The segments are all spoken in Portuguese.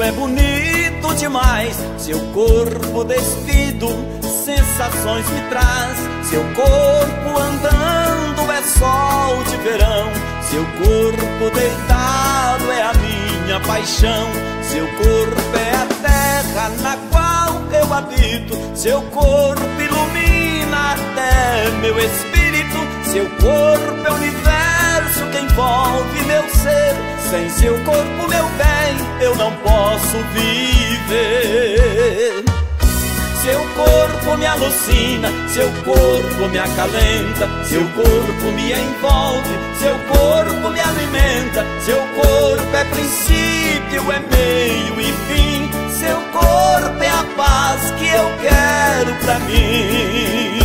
é bonito demais. Seu corpo despido, sensações me traz. Seu corpo andando é sol de verão. Seu corpo deitado é a minha paixão. Seu corpo é a terra na qual eu habito. Seu corpo ilumina até meu espírito. Seu corpo é o universo que envolve meu ser. Sem seu corpo, meu bem, eu não posso viver. Seu corpo me alucina, seu corpo me acalenta. Seu corpo me envolve, seu corpo me alimenta. Seu corpo é princípio, é meio e fim. Seu corpo é a paz que eu quero pra mim.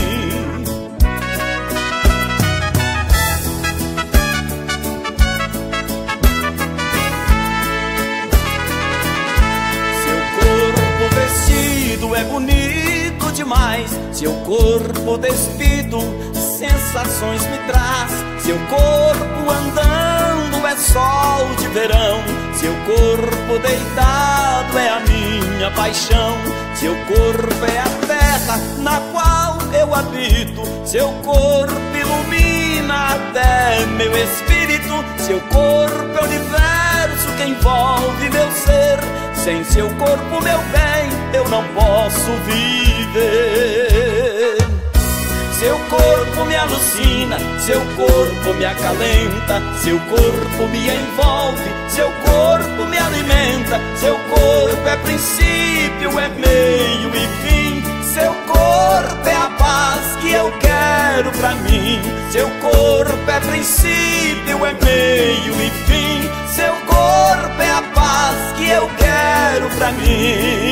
É bonito demais. Seu corpo despido, sensações me traz. Seu corpo andando é sol de verão. Seu corpo deitado é a minha paixão. Seu corpo é a terra na qual eu habito. Seu corpo ilumina até meu espírito. Seu corpo é o universo que envolve meu ser. Sem seu corpo, meu bem, eu não posso viver. Seu corpo me alucina, seu corpo me acalenta. Seu corpo me envolve, seu corpo me alimenta. Seu corpo é princípio, é meio e fim. Seu corpo é a paz que eu quero pra mim. Seu corpo é princípio, é meio e fim. Seu corpo é a paz que eu quero pra mim.